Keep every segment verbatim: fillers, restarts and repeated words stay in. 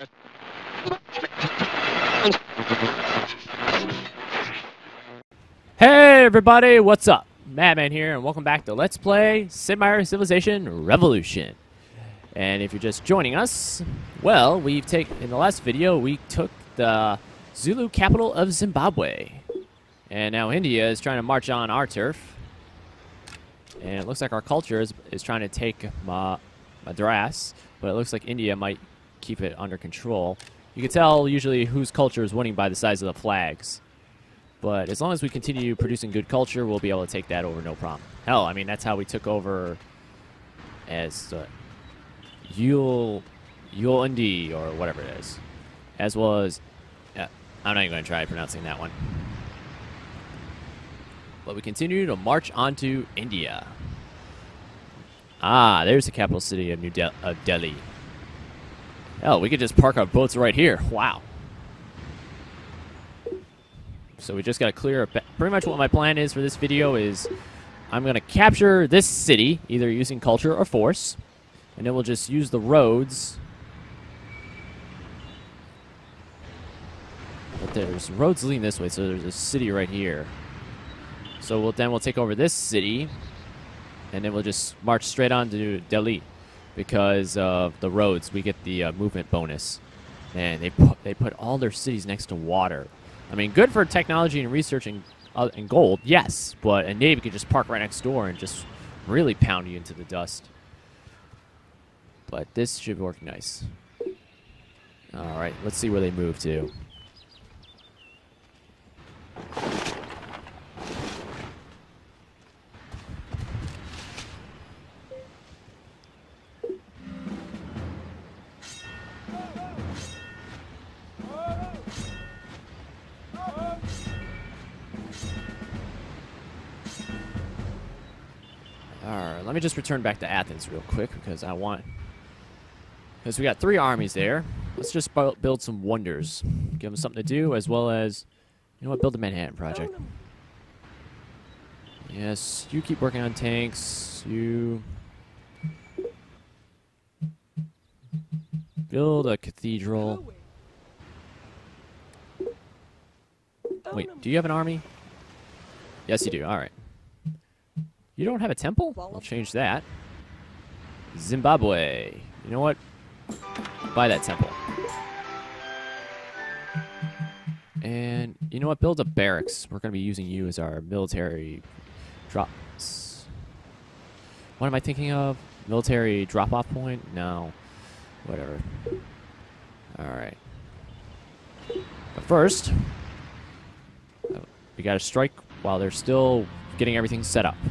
Hey everybody, what's up? Madman here, and welcome back to Let's Play Sid Meier's Civilization Revolution. And if you're just joining us, well, we've taken in the last video we took the Zulu capital of Zimbabwe, and now India is trying to march on our turf. And it looks like our culture is, is trying to take Ma Madras, but it looks like India might keep it under control. You can tell usually whose culture is winning by the size of the flags. But as long as we continue producing good culture, we'll be able to take that over no problem. Hell, I mean, that's how we took over as uh, Yul, Yulindi, or whatever it is. As well as, yeah, I'm not even going to try pronouncing that one. But we continue to march on to India. Ah, there's the capital city of New Del of Delhi. Hell, we could just park our boats right here. Wow. So we just got to clear up. Pretty much what my plan is for this video is I'm going to capture this city, either using culture or force, and then we'll just use the roads. But there's roads leading this way, so there's a city right here. So we'll, then we'll take over this city, and then we'll just march straight on to Delhi because of the roads. We get the uh, movement bonus. Man, they put, they put all their cities next to water. I mean, good for technology and research and, uh, and gold, yes, but a navy could just park right next door and just really pound you into the dust. But this should work nice. All right, let's see where they move to. Alright, let me just return back to Athens real quick because I want... Because we got three armies there. Let's just bu build some wonders. Give them something to do, as well as... You know what? Build the Manhattan Project. Yes, you keep working on tanks. You... Build a cathedral. Wait, do you have an army? Yes, you do. Alright. You don't have a temple? We'll change that. Zimbabwe. You know what? Buy that temple. And you know what? Build a barracks. We're going to be using you as our military drops. What am I thinking of? Military drop-off point? No. Whatever. Alright. But first, we got to strike while they're still getting everything set up.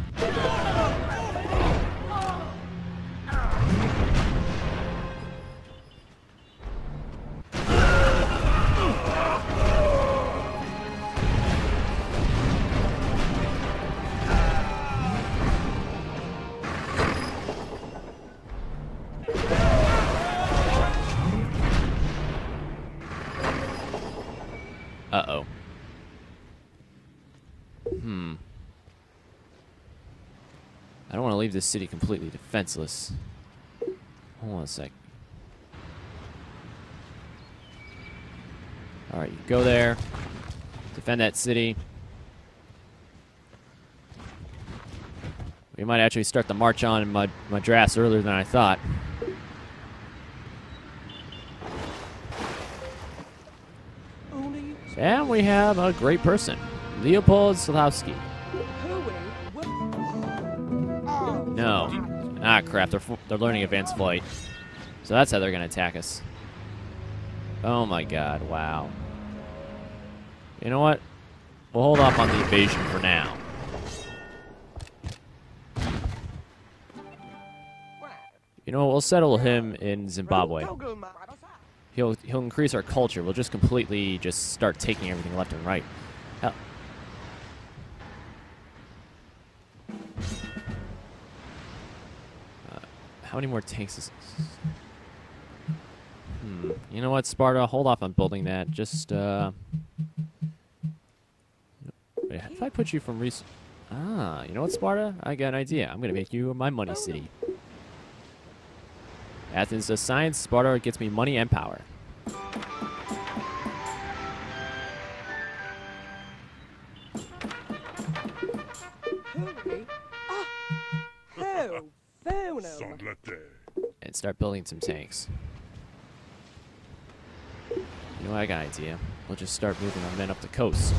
Uh-oh. Hmm. I don't want to leave this city completely defenseless. Hold on a sec. Alright, you go there. Defend that city. We might actually start the march on in Mad Madras earlier than I thought. And we have a great person. Leopold Slawski. No. Ah, crap. They're, they're learning advanced flight. So that's how they're going to attack us. Oh, my God. Wow. You know what? We'll hold off on the invasion for now. You know what? We'll settle him in Zimbabwe. He'll, he'll increase our culture. We'll just completely just start taking everything left and right. Hell. How many more tanks is this? Hmm. You know what, Sparta? Hold off on building that. Just, uh... Wait, how if I put you from res... Ah, you know what, Sparta? I got an idea. I'm gonna make you my money city. Athens does science. Sparta gets me money and power. and start building some tanks. You know, I got an idea. We'll just start moving our men up the coast.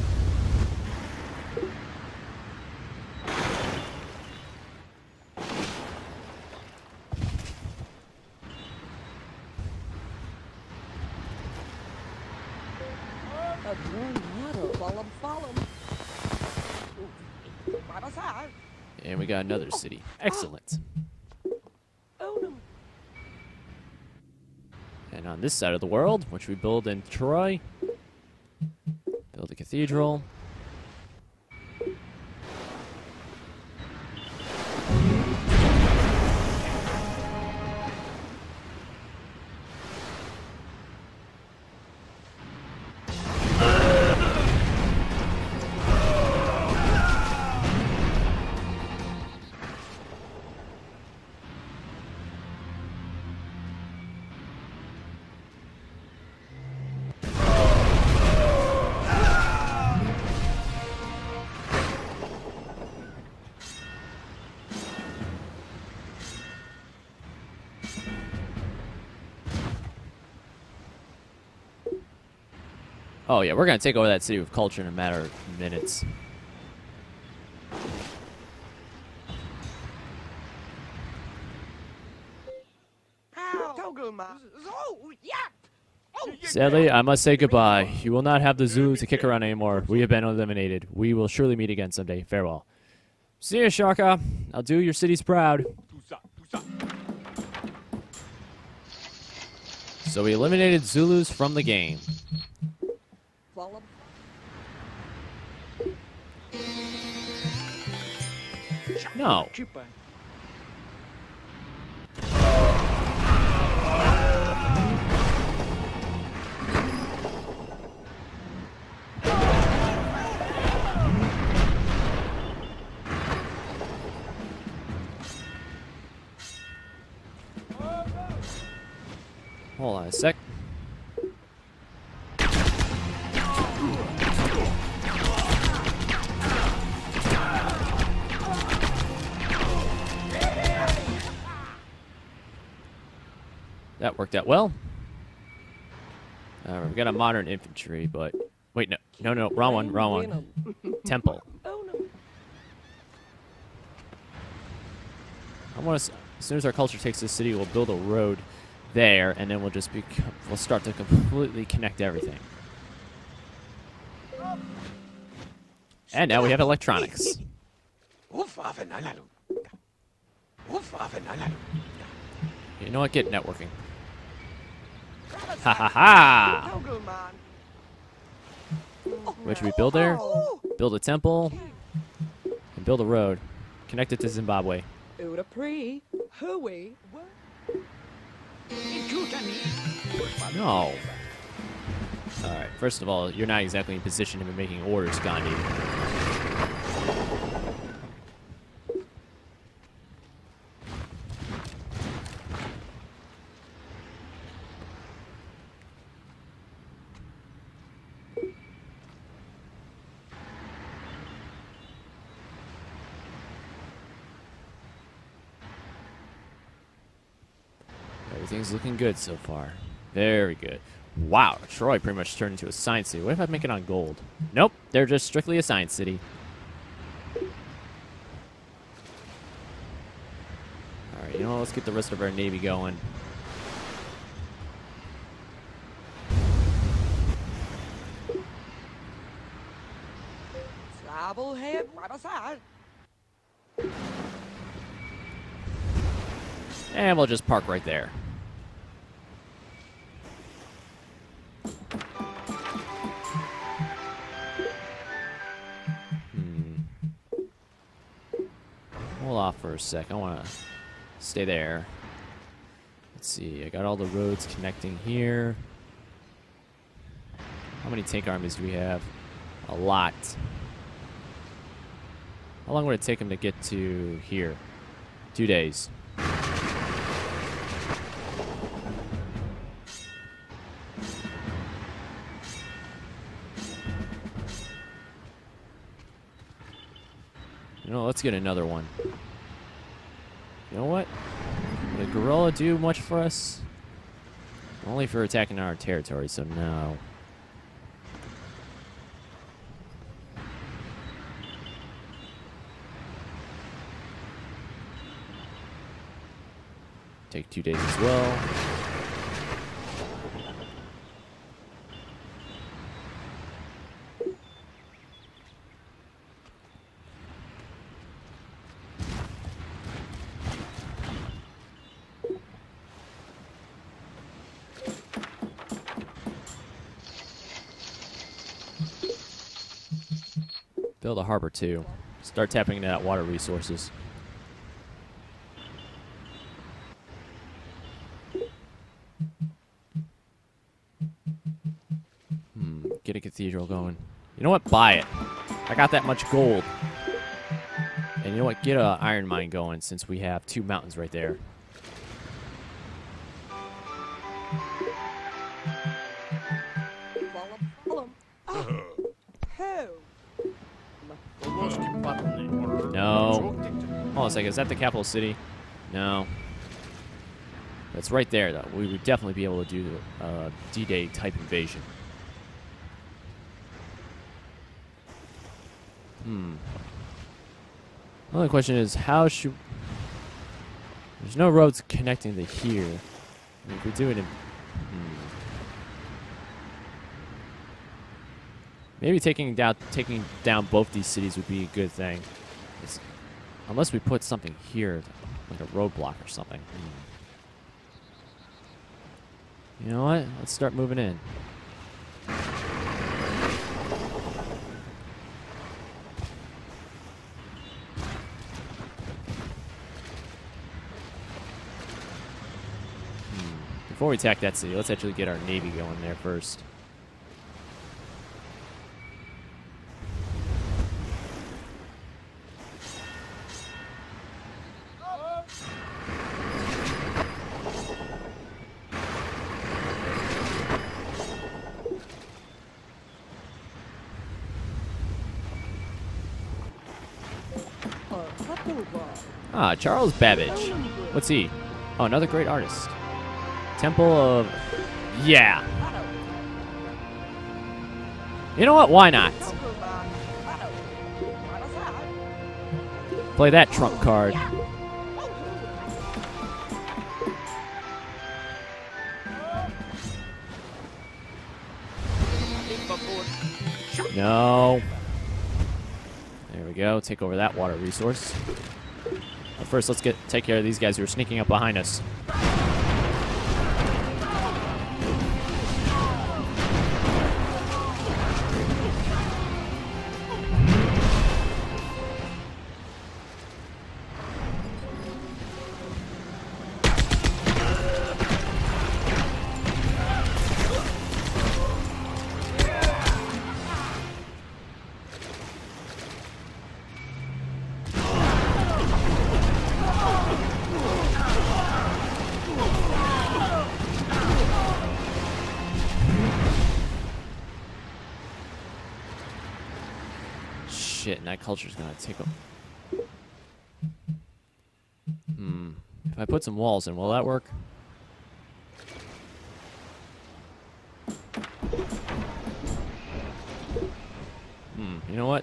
And we got another city. Excellent. And on this side of the world, which we build in Troy, build a cathedral. Oh yeah, we're gonna take over that city with culture in a matter of minutes. Sadly, I must say goodbye. You will not have the Zulu to kick around anymore. We have been eliminated. We will surely meet again someday. Farewell. See ya, Shaka. I'll do your cities proud. So we eliminated Zulus from the game. No. Hold on a sec. That worked out well. Uh, we've got a modern infantry, but wait, no, no, no, wrong one, wrong one. Temple. I want to. As soon as our culture takes this city, we'll build a road there, and then we'll just be. We'll start to completely connect everything. And now we have electronics. You know what? Get networking. Ha ha ha! What should we build there? Build a temple and build a road. Connect it to Zimbabwe. No. Alright, first of all, you're not exactly in position to be making orders, Gandhi. Everything's looking good so far. Very good. Wow, Troy pretty much turned into a science city. What if I make it on gold? Nope, they're just strictly a science city. Alright, you know what? Let's get the rest of our navy going. And we'll just park right there. Hold off for a sec. I want to stay there. Let's see. I got all the roads connecting here. How many tank armies do we have? A lot. How long would it take them to get to here? Two days. You know, let's get another one. You know what? gorilla do much for us? Only for attacking our territory, so no. Take two days as well. Build a harbor too. Start tapping into that water resources. Hmm, get a cathedral going. You know what? Buy it. I got that much gold. And you know what? Get a iron mine going since we have two mountains right there. No. Hold on a second. Is that the capital city? No. That's right there, though. We would definitely be able to do a uh, D-Day type invasion. Hmm. The only question is, how should... There's no roads connecting to here. We could do it in... Hmm. Maybe taking down taking down both these cities would be a good thing. It's, unless we put something here, like a roadblock or something. Hmm. You know what? Let's start moving in. Hmm. Before we attack that city, let's actually get our navy going there first. Ah, Charles Babbage. What's he? Oh, another great artist. Temple of... Yeah. You know what? Why not? Play that trump card. No. There we go. Take over that water resource. But first, let's get take care of these guys who are sneaking up behind us. Shit, and that culture's gonna take a... Hmm. If I put some walls in, will that work? Hmm, you know what?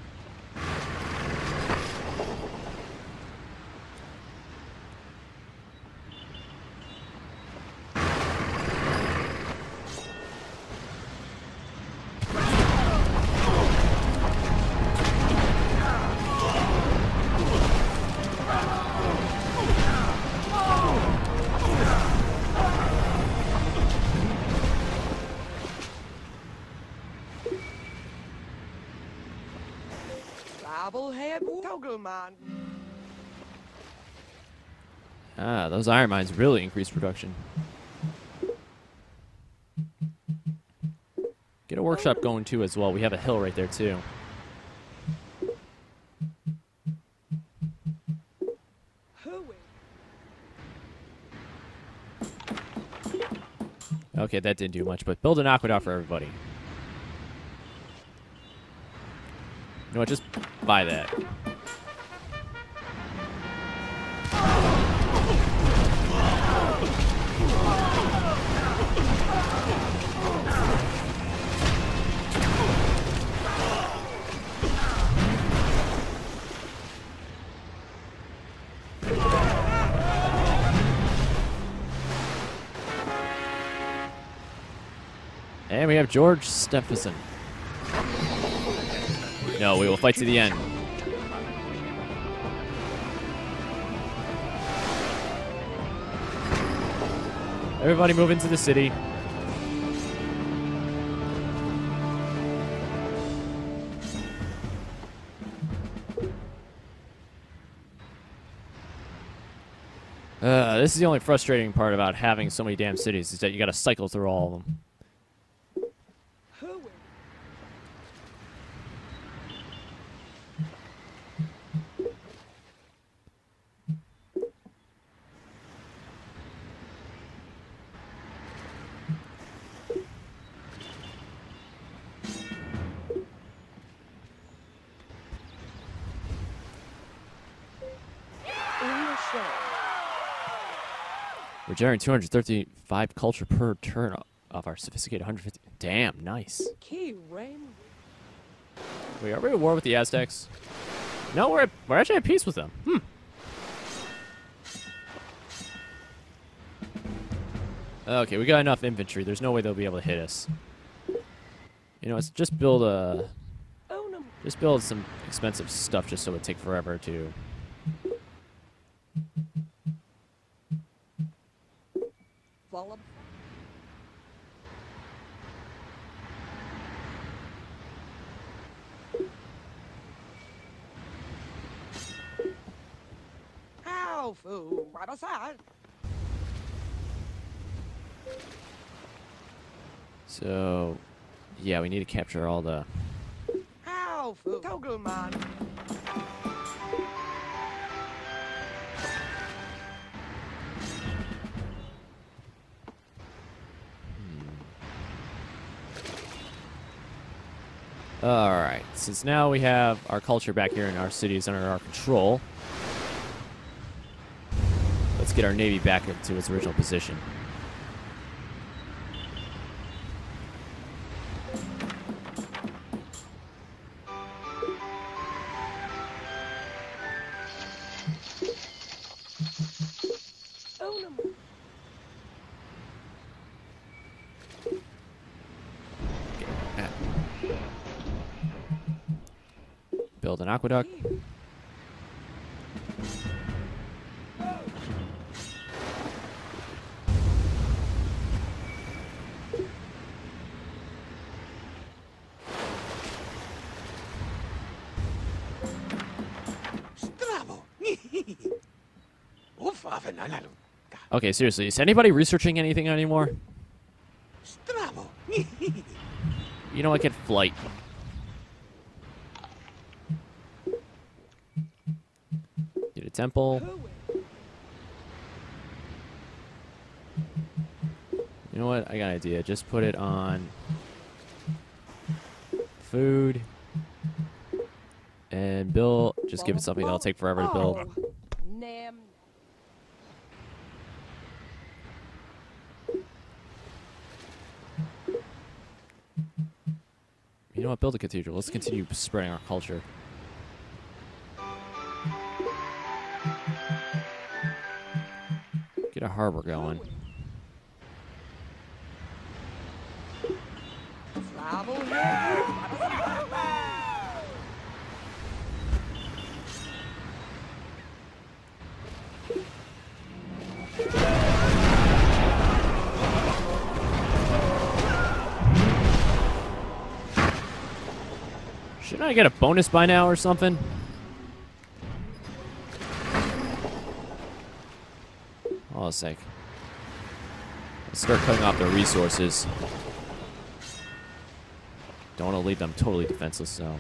Ah, those iron mines really increase production. Get a workshop going too as well. We have a hill right there too. Okay, that didn't do much, but build an aqueduct for everybody. You know what, just buy that. And we have George Stephenson. No, we will fight to the end. Everybody move into the city. Uh, this is the only frustrating part about having so many damn cities, is that you gotta cycle through all of them. We're generating two hundred thirty-five culture per turn of our sophisticated one hundred fifty. Damn, nice. Wait, are we at war with the Aztecs? No, we're, at, we're actually at peace with them. Hmm. Okay, we got enough infantry. There's no way they'll be able to hit us. You know, let's just build a... Just build some expensive stuff just so it would take forever to... Follow. Ow, fool, right aside. So, yeah, we need to capture all the... Ow, fool, so good, man. Alright, since now we have our culture back here in our cities under our control, let's get our navy back into its original position. Build an aqueduct. Okay, seriously, is anybody researching anything anymore? You know, I get flight. Get a temple. You know what? I got an idea. Just put it on food and build. Just give it something that'll take forever to build. You know what? Build a cathedral. Let's continue spreading our culture. Get a harbor going. Shouldn't I get a bonus by now or something? Oh, sake. Let's start cutting off their resources. Don't want to leave them totally defenseless, so.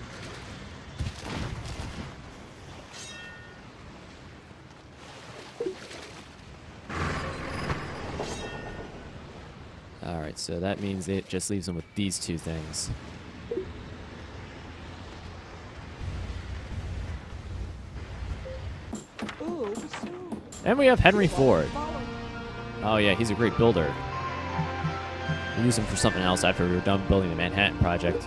Alright, so that means it just leaves them with these two things. And we have Henry Ford. Oh yeah, he's a great builder. We'll use him for something else after we're done building the Manhattan Project.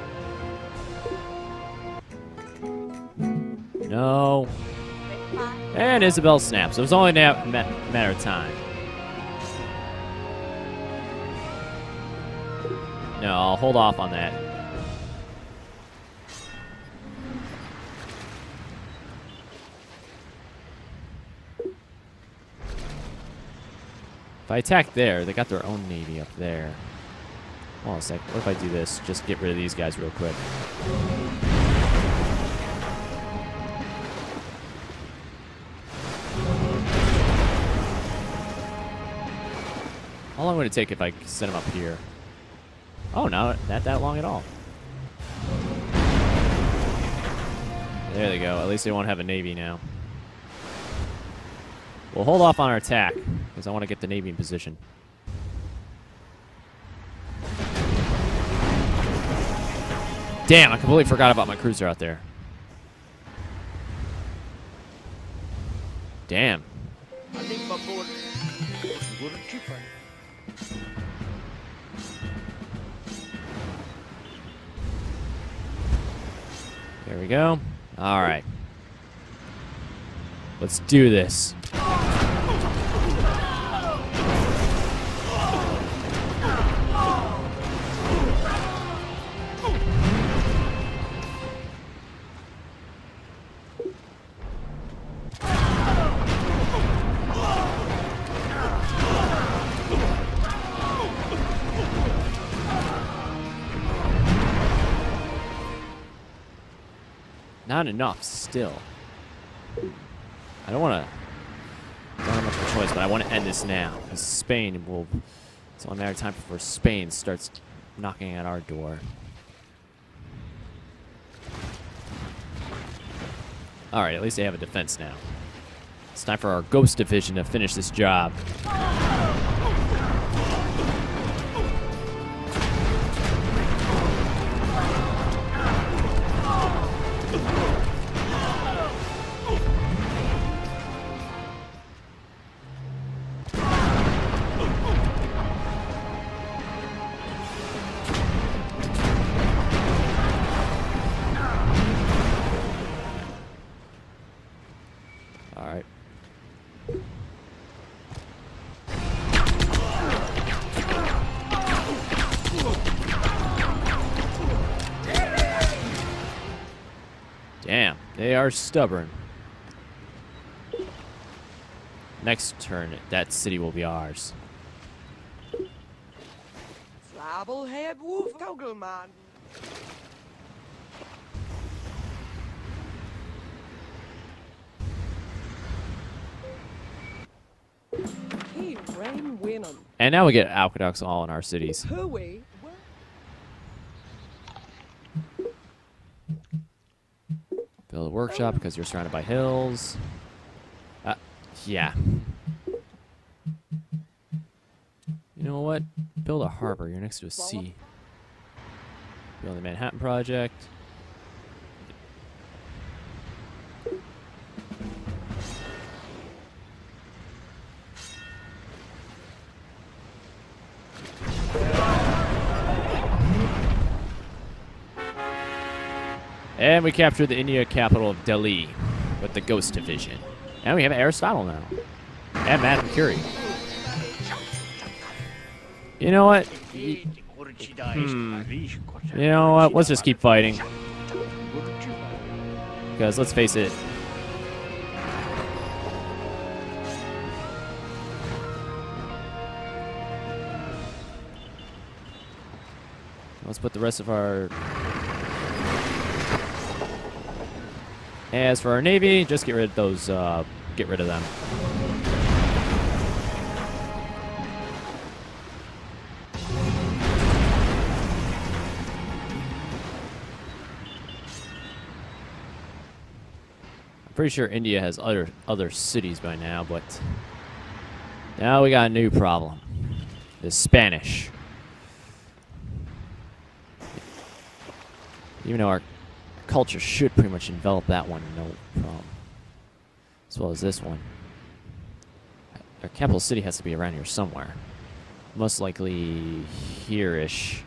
No. And Isabel snaps. It was only a na- ma- matter of time. No, I'll hold off on that. If I attack there, they got their own navy up there. Hold on a sec. What if I do this? Just get rid of these guys real quick. How long would it take if I set them up here? Oh, no, not that long at all. There they go. At least they won't have a navy now. We'll hold off on our attack, because I want to get the navy in position. Damn, I completely forgot about my cruiser out there. Damn. I think my board would have cheaper. There we go. All right. Let's do this. Not enough still. I don't want to. Don't have much of a choice, but I want to end this now because Spain will. It's only a matter of time before Spain starts knocking at our door. All right, at least they have a defense now. It's time for our Ghost Division to finish this job. All right. Damn, they are stubborn. Next turn, that city will be ours. Slabblehead Wolf Togelman. He rain win'em. And now we get aqueducts all in our cities. Hooey. Build a workshop because you're surrounded by hills. Uh, yeah. You know what? Build a harbor. You're next to a sea. Build the Manhattan Project. And we captured the India capital of Delhi with the Ghost Division. And we have Aristotle now. And Madame Curie. You know what? Y- Hmm. You know what? Let's just keep fighting. Because let's face it. Let's put the rest of our... As for our navy, just get rid of those, uh, get rid of them. I'm pretty sure India has other other cities by now, but now we got a new problem. The Spanish. Even though our culture should pretty much envelop that one, no problem. As well as this one. Our capital city has to be around here somewhere. Most likely here-ish.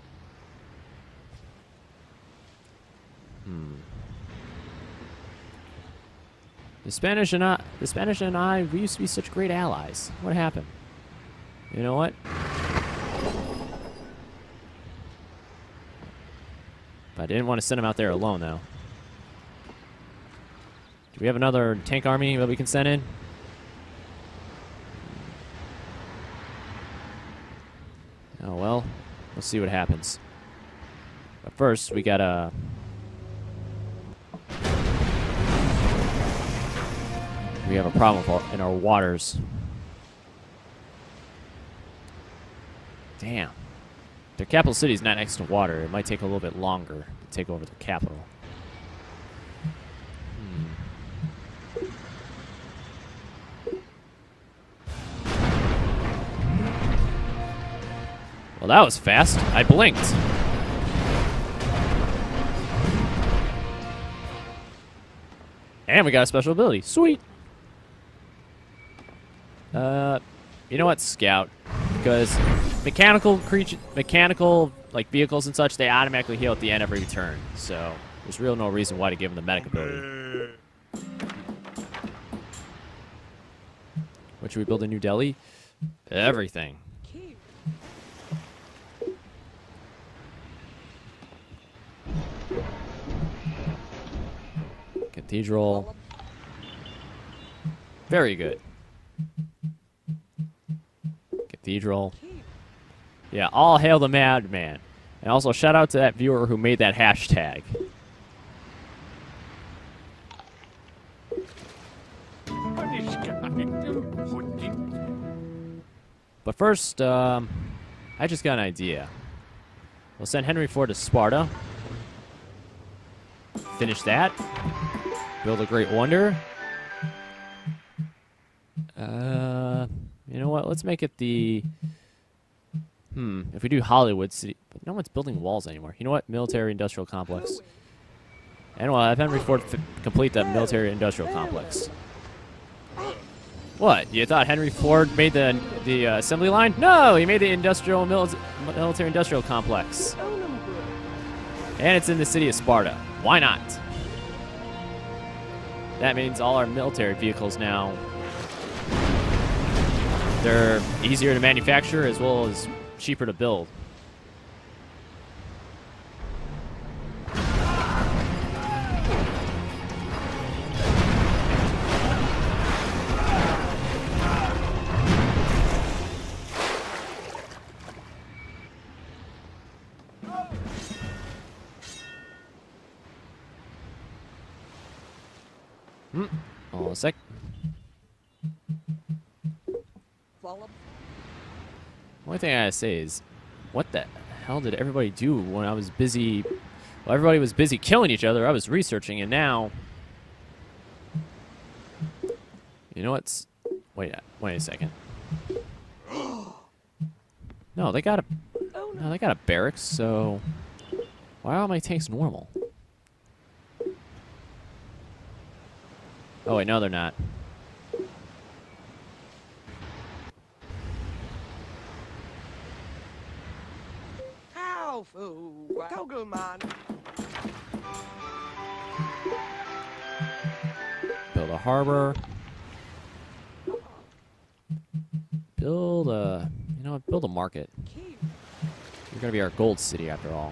Hmm. The Spanish and I, the Spanish and I, we used to be such great allies. What happened? You know what? I didn't want to send him out there alone, though. Do we have another tank army that we can send in? Oh, well. We'll see what happens. But first, we gotta... We have a problem with our, in our waters. Damn. Their capital city is not next to water. It might take a little bit longer to take over the capital. Hmm. Well, that was fast. I blinked. And we got a special ability. Sweet. Uh, you know what? Scout. Because mechanical creature, mechanical like vehicles and such, they automatically heal at the end of every turn. So there's real no reason why to give them the medic ability. What should we build in New Delhi? Everything. Cathedral. Very good. Cathedral. Yeah, all hail the madman. And also shout out to that viewer who made that hashtag. But first, um, I just got an idea. We'll send Henry Ford to Sparta. Finish that. Build a great wonder. Uh, you know what? Let's make it the... Hmm, if we do Hollywood City... But no one's building walls anymore. You know what? Military-industrial complex. And we'll have Henry Ford f complete that military-industrial complex. What? You thought Henry Ford made the the uh, assembly line? No, he made the industrial mil military-industrial complex. And it's in the city of Sparta. Why not? That means all our military vehicles now, they're easier to manufacture as well as cheaper to build. Hmm. Hold on a sec. One thing I gotta say is, what the hell did everybody do when I was busy? Well, everybody was busy killing each other. I was researching, and now, you know what's? Wait, wait a second. No, they got a. No, they got a barracks. So, why are all my tanks normal? Oh wait, no, they're not. Go, man. Build a harbor. Build a, you know, build a market. You're gonna be our gold city after all.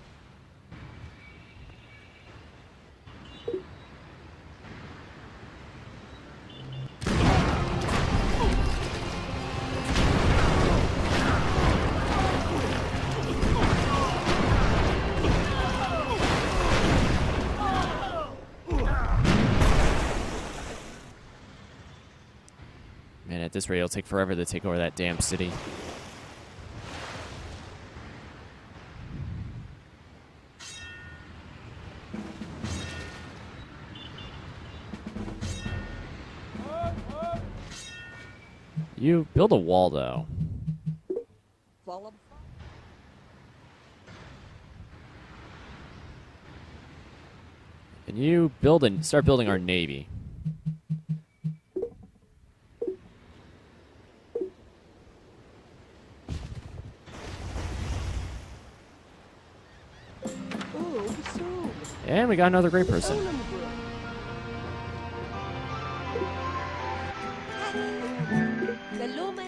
Man, at this rate, it'll take forever to take over that damn city. You build a wall, though. And you build and start building our navy. And we got another great person. Salome.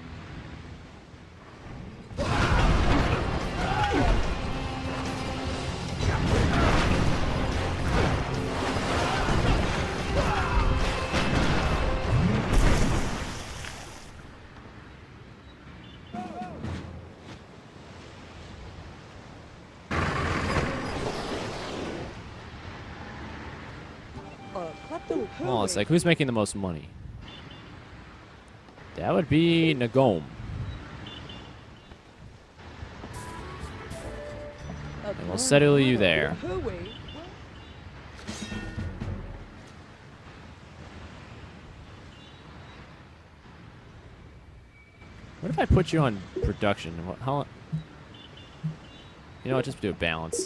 Oh, it's like, who's making the most money? That would be Nagome. And we'll settle you there. What if I put you on production? What, how? You know what? Just do a balance.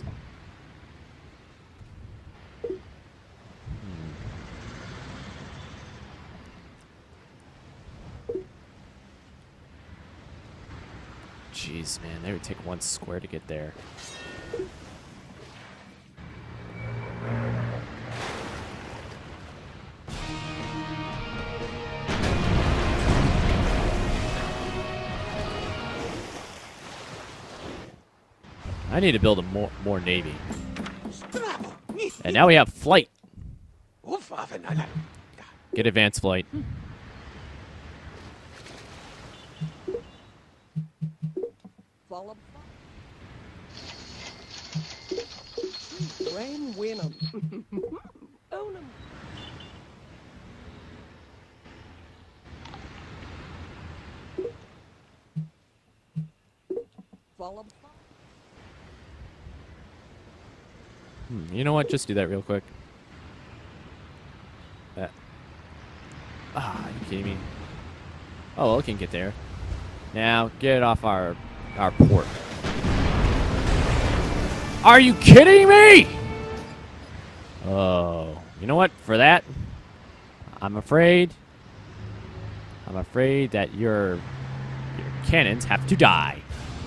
Jeez, man, they would take one square to get there. I need to build a more more navy. And now we have flight. Get advanced flight. Rain Winham. Own 'em. Follow. Hmm, you know what? Just do that real quick. That. Ah, are you kidding me? Oh, well, it can get there. Now get it off our our port. Are you kidding me? Oh, you know what? For that, I'm afraid. I'm afraid that your your cannons have to die.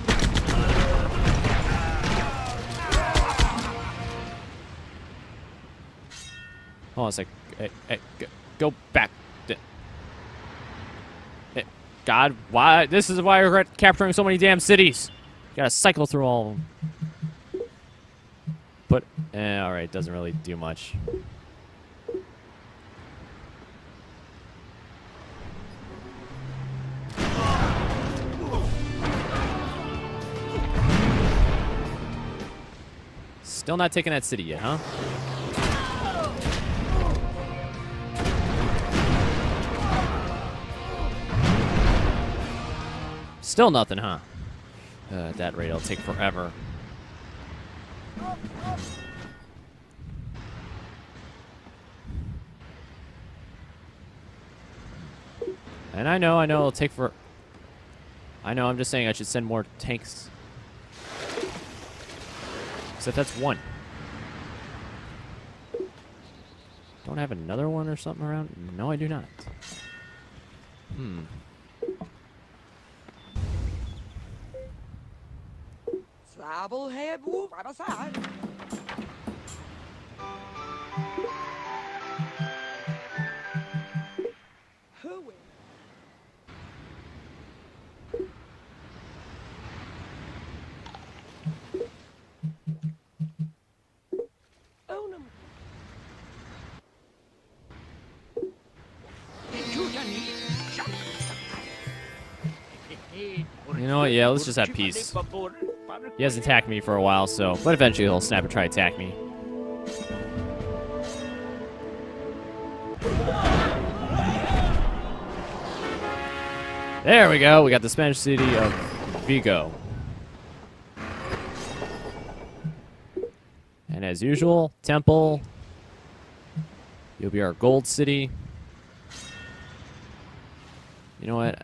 Hold on a sec. Hey, hey, go, go back. Hey, God, why? This is why we're capturing so many damn cities. You gotta cycle through all of them. But, eh, alright, doesn't really do much. Still not taking that city yet, huh? Still nothing, huh? Uh, at that rate, it'll take forever. And I know, I know it'll take for... I know, I'm just saying I should send more tanks. Except that's one. Don't I have another one or something around? No, I do not. Hmm. Travelhead Wolf right aside. Hooey. Own 'em. You know what? Yeah, let's just have peace. He hasn't attacked me for a while, so... But eventually he'll snap and try to attack me. There we go. We got the Spanish city of Vigo. And as usual, temple. You'll be our gold city. You know what?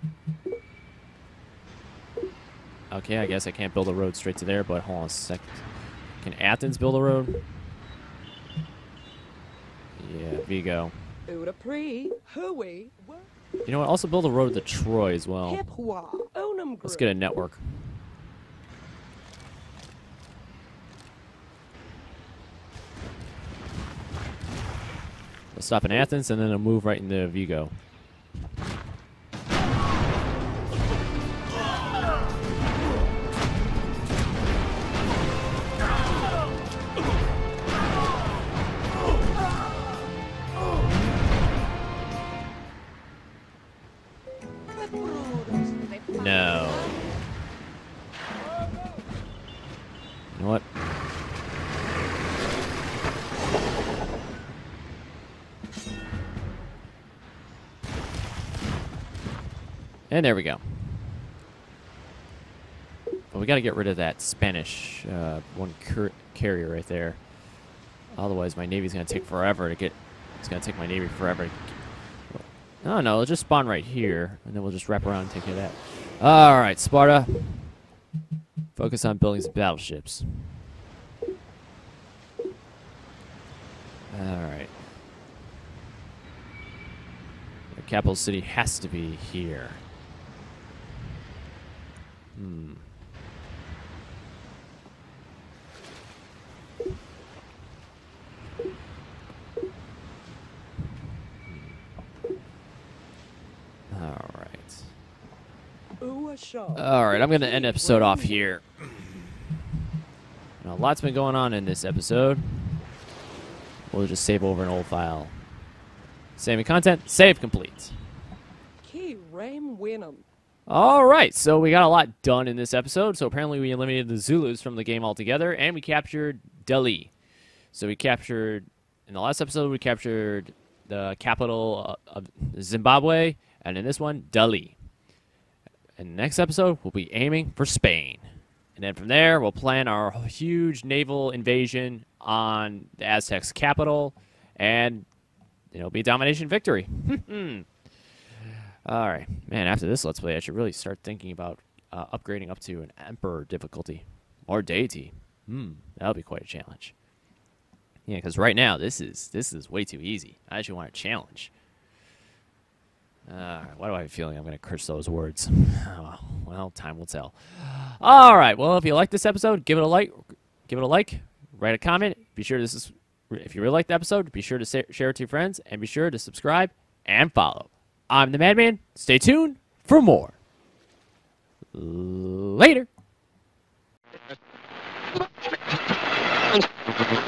Okay, I guess I can't build a road straight to there, but hold on a sec. Can Athens build a road? Yeah, Vigo. Udapri. Hooey. You know what? Also build a road to Troy as well. Hipwa. Own 'em. Let's get a network. We'll stop in Athens, and then it'll move right into Vigo. No. You know what? And there we go. But we got to get rid of that Spanish uh, one cur carrier right there. Otherwise, my Navy's going to take forever to get... It's going to take my Navy forever to... Oh, no, it'll just spawn right here, and then we'll just wrap around and take care of that. All right, Sparta. Focus on building some battleships. All right. The capital city has to be here. Hmm. All right. Ooh, a shaw. All right, I'm going to end the episode off here. Now, a lot's been going on in this episode. We'll just save over an old file. Saving content, save complete. Key Ram Winham. All right, so we got a lot done in this episode. So apparently we eliminated the Zulus from the game altogether, and we captured Delhi. So we captured, in the last episode, we captured the capital of Zimbabwe, and in this one, Delhi. In the next episode, we'll be aiming for Spain. And then from there, we'll plan our huge naval invasion on the Aztecs' capital, and it'll be a domination victory. All right. Man, after this Let's Play, I should really start thinking about uh, upgrading up to an Emperor difficulty. Or Deity. Hmm, that'll be quite a challenge. Yeah, because right now, this is this is way too easy. I actually want a challenge. Uh, why do I have a feeling I'm going to curse those words? Oh, well, time will tell. All right. Well, if you like this episode, give it a like. Give it a like. Write a comment. Be sure this is. If you really like the episode, be sure to share it to your friends, and be sure to subscribe and follow. I'm the Madman. Stay tuned for more. Later.